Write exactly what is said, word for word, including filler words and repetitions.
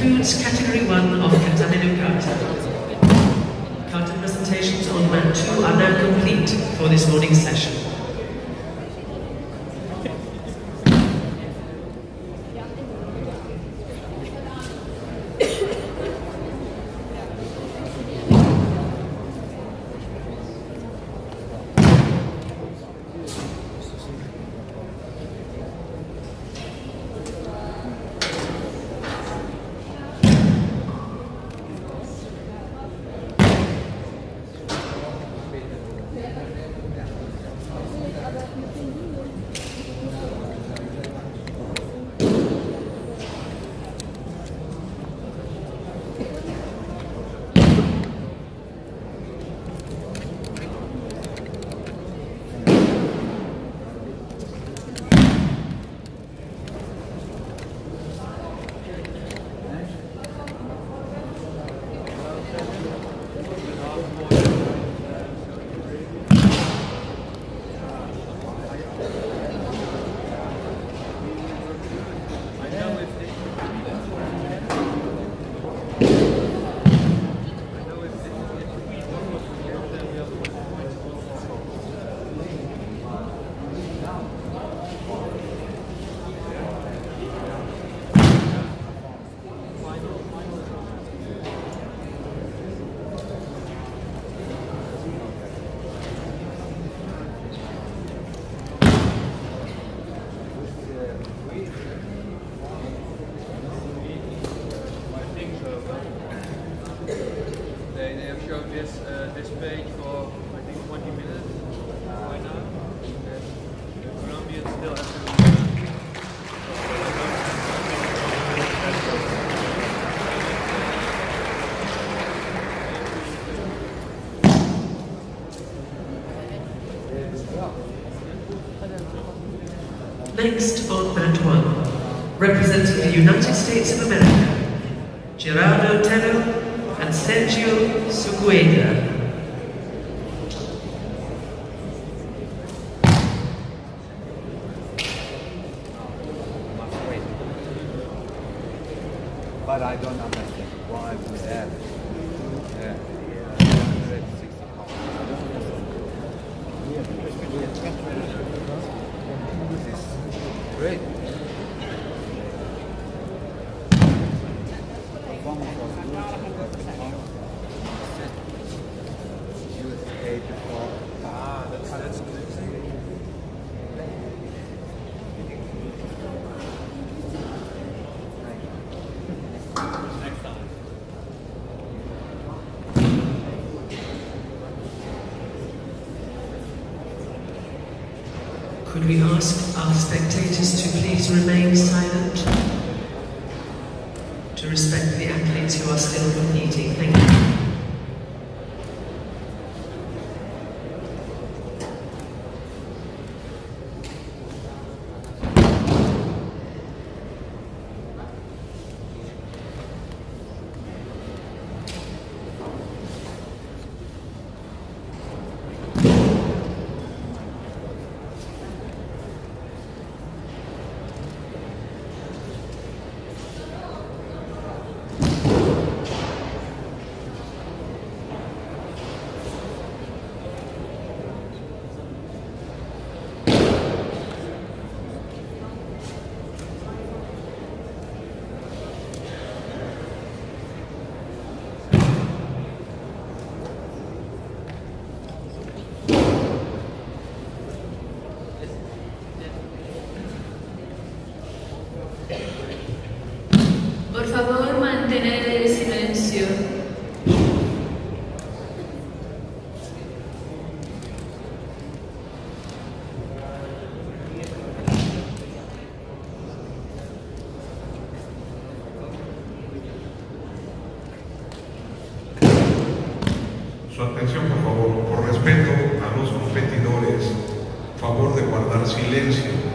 concludes Category one of Kataminu Kata. Kata presentations on mat two are now complete for this morning's session. Next on mat one, representing the United States of America, Gerardo Tello and Sergio Sugueda. But I don't understand why we have uh, this is great. Performance was good. U S A before. Ah, that's that's good. Could we ask our spectators to please remain silent? To respect the athletes who are still competing. Thank you. Por favor, mantener el silencio. Su atención, por favor, por respeto a los competidores, favor de guardar silencio.